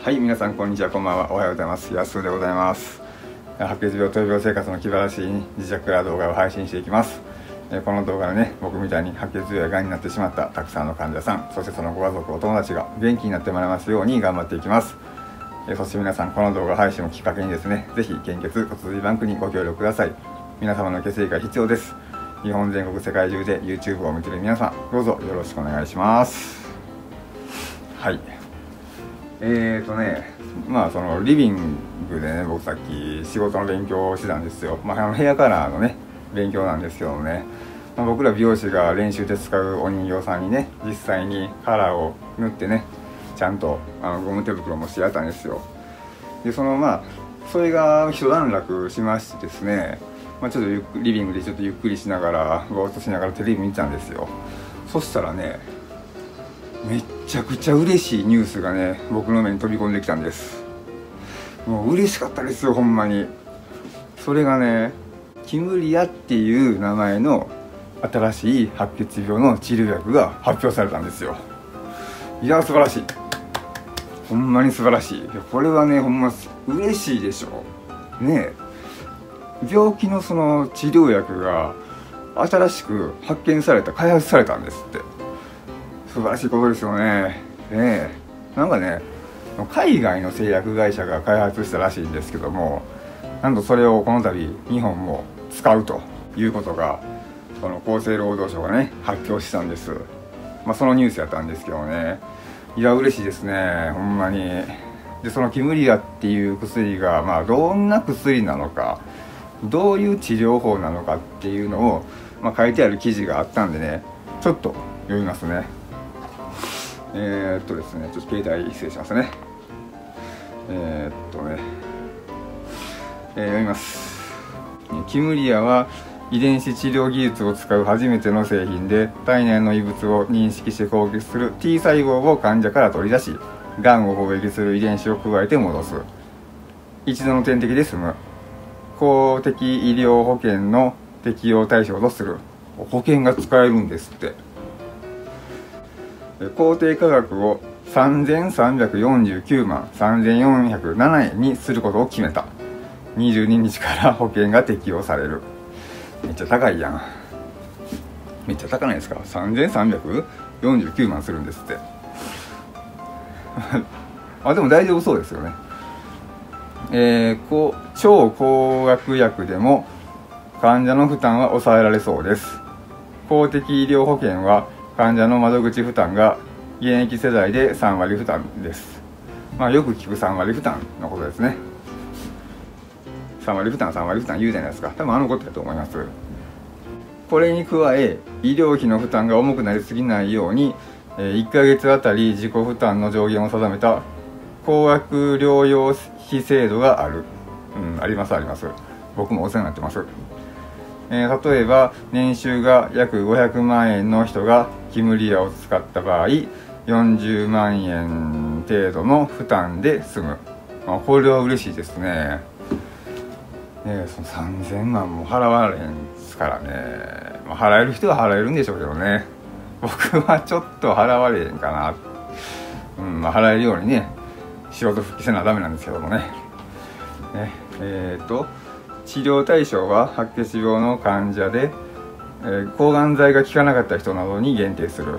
はい、皆さんこんにちは、こんばんは、おはようございます。やすうでございます。白血病、闘病生活の気晴らしい自宅や動画を配信していきます。この動画でね、僕みたいに白血病やがんになってしまったたくさんの患者さん、そしてそのご家族、お友達が元気になってもらいますように頑張っていきます。そして皆さん、この動画配信をきっかけにですね、ぜひ献血骨髄バンクにご協力ください。皆様の血液が必要です。日本全国世界中で YouTube を見ている皆さん、どうぞよろしくお願いします。はい。そのリビングでね、僕さっき仕事の勉強をしてたんですよ。ヘアカラーのね、勉強なんですけどもね、僕ら美容師が練習で使うお人形さんにね、実際にカラーを塗ってね、ちゃんとゴム手袋もしてやったんですよ。で、それが一段落しましてですね、ちょっとリビングでちょっとゆっくりしながら、ぼーっとしながらテレビ見てたんですよ。そしたらね、めっちゃくちゃ嬉しいニュースがね、僕の目に飛び込んできたんです。もう嬉しかったですよ、ほんまに。それがね、キムリアっていう名前の新しい白血病の治療薬が発表されたんですよ。いや、素晴らしい。ほんまに素晴らしい。いや、これはね、ほんま嬉しいでしょ。ねえ、病気のその治療薬が新しく発見された、開発されたんですって。素晴らしいことですよね。なんかね、海外の製薬会社が開発したらしいんですけども、なんとそれをこの度日本も使うということが、この厚生労働省がね、発表したんです。そのニュースやったんですけどね、いや、嬉しいですね、ほんまに。で、そのキムリアっていう薬が、どんな薬なのか、どういう治療法なのかっていうのを、書いてある記事があったんでね、ちょっと読みますね。ですね、ちょっと携帯失礼しますね。読みます。キムリアは遺伝子治療技術を使う初めての製品で、体内の異物を認識して攻撃する T 細胞を患者から取り出し、がんを攻撃する遺伝子を加えて戻す。一度の点滴で済む。公的医療保険の適用対象とする。保険が使えるんですって。公定価格を3349万3407円にすることを決めた。22日から保険が適用される。めっちゃ高いやん。めっちゃ高ないですか。3349万するんですってでも大丈夫そうですよね。超高額薬でも患者の負担は抑えられそうです。公的医療保険は患者の窓口負担が現役世代で3割負担です。よく聞く3割負担のことですね。3割負担言うじゃないですか。多分ことだと思います。これに加え、医療費の負担が重くなりすぎないように、1ヶ月あたり自己負担の上限を定めた高額療養費制度がある。あります。僕もお世話になってます。例えば年収が約500万円の人がキムリアを使った場合、40万円程度の負担で済む。これは嬉しいですね。その3000万も払われへんですからね。払える人は払えるんでしょうけどね。僕はちょっと払われへんかな。払えるようにね、仕事復帰せなダメなんですけどもね。治療対象は白血病の患者で、抗がん剤が効かなかった人などに限定する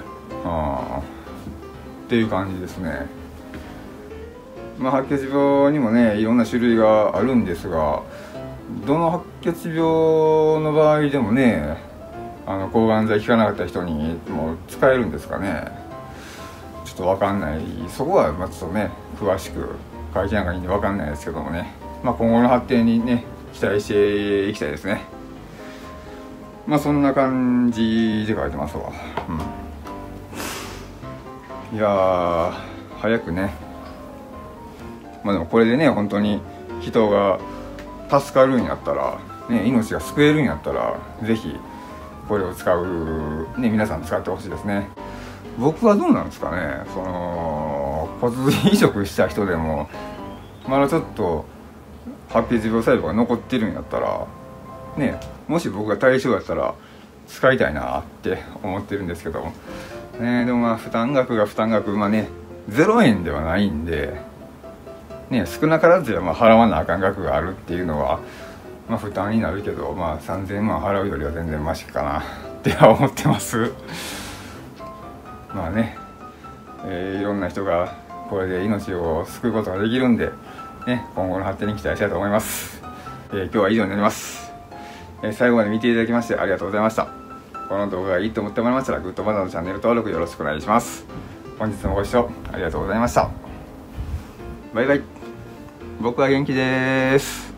っていう感じですね。白血病にもね、いろんな種類があるんですが、どの白血病の場合でもね、抗がん剤効かなかった人にも使えるんですかね。ちょっと分かんない。そこはちょっとね、詳しく書いてないんで分かんないですけどもね、今後の発展にね、期待していきたいですね。そんな感じで書いてますわ。いやー、早くね。でもこれでね、本当に人が助かるんやったら、ね、命が救えるんやったら、ぜひこれを使う、皆さん使ってほしいですね。僕はどうなんですかね。骨髄移植した人でもまだちょっと白血病細胞が残ってるんやったらね、もし僕が対象やったら使いたいなって思ってるんですけどね。でも負担額が0円ではないんで、 ね、少なからずまあ払わなあかん額があるっていうのは、まあ、負担になるけど、まあ、3000万払うよりは全然マシかなって思ってます。まあね、いろんな人がこれで命を救うことができるんで、ね、今後の発展に期待したいと思います。今日は以上になります。最後まで見ていただきましてありがとうございました。この動画がいいと思ってもらいましたらグッドボタンのチャンネル登録よろしくお願いします。本日もご視聴ありがとうございました。バイバイ。僕は元気です。